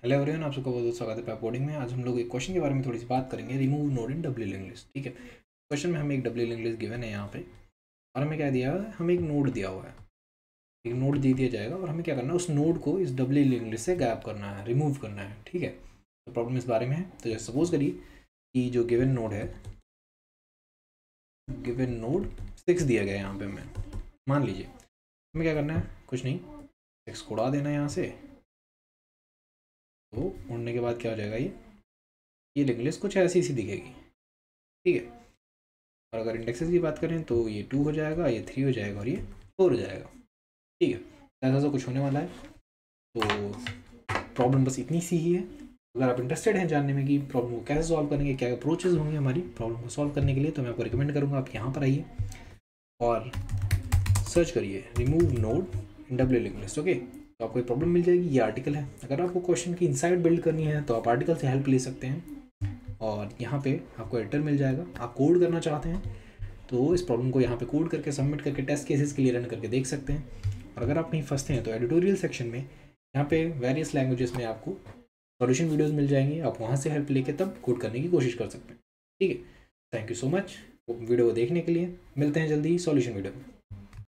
Hello everyone, आप सबका बहुत बहुत स्वागत है पैप कोडिंग में। आज हम लोग एक क्वेश्चन के बारे में थोड़ी सी बात करेंगे, remove node in W link list. ठीक है, क्वेश्चन में हमें एक डब्ल्यू लिंक लिस्ट गिवन है यहाँ पे, और हमें क्या दिया हुआ है, हमें एक नोड दिया हुआ है, एक नोड दे दिया जाएगा और हमें क्या करना है, उस नोड को इस डब्ल्यू लिंक लिस्ट से गायब करना है, रिमूव करना है। ठीक है, तो प्रॉब्लम इस बारे में है। तो जैसे सपोज करिए कि जो गिवन नोड है, गिवन नोड 6 दिया गया है यहाँ पे, हमें मान लीजिए हमें क्या करना है, कुछ नहीं, 6 को उड़ा देना है यहाँ से। तो उड़ने के बाद क्या हो जाएगा, ये लिंक लिस्ट कुछ ऐसी सी दिखेगी। ठीक है, और अगर इंडेक्सेस की बात करें तो ये 2 हो जाएगा, ये 3 हो जाएगा और ये 4 हो जाएगा। ठीक है, ऐसा सा कुछ होने वाला है। तो प्रॉब्लम बस इतनी सी ही है। अगर आप इंटरेस्टेड हैं जानने में कि प्रॉब्लम को कैसे सॉल्व करेंगे, क्या अप्रोचेज होंगे हमारी प्रॉब्लम को सॉल्व करने के लिए, तो मैं आपको रिकमेंड करूँगा आप यहाँ पर आइए और सर्च करिए remove node in W link list. Okay, तो आपको एक प्रॉब्लम मिल जाएगी, ये आर्टिकल है। अगर आपको क्वेश्चन की इनसाइट बिल्ड करनी है तो आप आर्टिकल से हेल्प ले सकते हैं, और यहाँ पे आपको एडिटर मिल जाएगा। आप कोड करना चाहते हैं तो इस प्रॉब्लम को यहाँ पे कोड करके सबमिट करके टेस्ट केसेस के लिए रन करके देख सकते हैं। और अगर आप कहीं फंसते हैं तो एडिटोरियल सेक्शन में यहाँ पे वेरियस लैंग्वेजेस में आपको सॉल्यूशन वीडियोस मिल जाएंगे, आप वहाँ से हेल्प लेके तब कोड करने की कोशिश कर सकते हैं। ठीक है, thank you so much video को देखने के लिए। मिलते हैं जल्दी ही सॉल्यूशन वीडियो में।